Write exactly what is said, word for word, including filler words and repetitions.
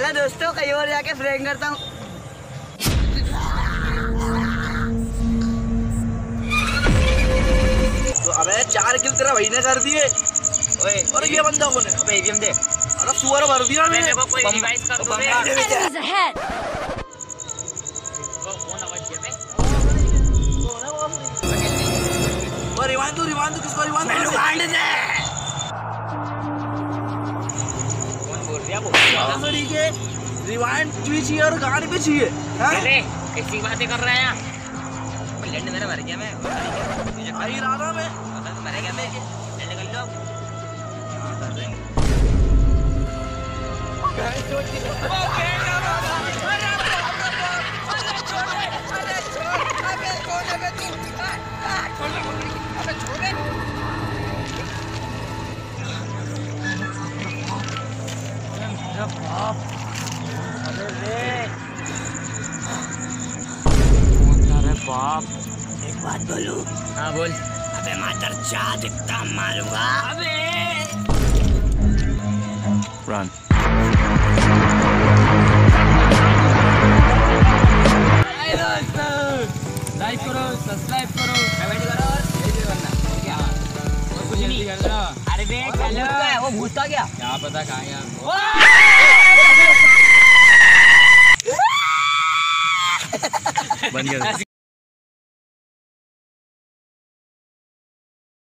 मैं दोस्तों कहीं और जाके फ्रेंक करता हूँ। तो अबे चार किल तेरा भाई ने कर दिए। ओए और ये बंदा कौन है? अबे एटीएम दे। अरे सुअर भर दिया मैंने। मेरे को कोई रिवाइव कर दो बे। Enemies ahead! कौन आवाज किया बे? वो रिवाइंड दो, रिवाइंड दो, किसको रिवाइंड दो? रिवाइंड दे। कौन बोल रहा वो? हाँ ठीक है, रिवाइंड भी चाहिए और गाड़ी भी चाहिए। अरे कैसी बातें कर रहा है यहाँ? लैंड मेरा मर गया मैं। आई रहा था मैं। पता तो मर गया मैं। लैंड कर लो। बाप, एक बात बोलूं? हाँ बोल। अबे मातर चाँद इतना मारूंगा। अबे Run. लाइक करो, सब्सक्राइब करो, कमेंट करो और शेयर करना। क्या? और कुछ जल्दी कर लो। अरे बे चलो। वो भूत था क्या? क्या पता कहाँ गया? बन गया।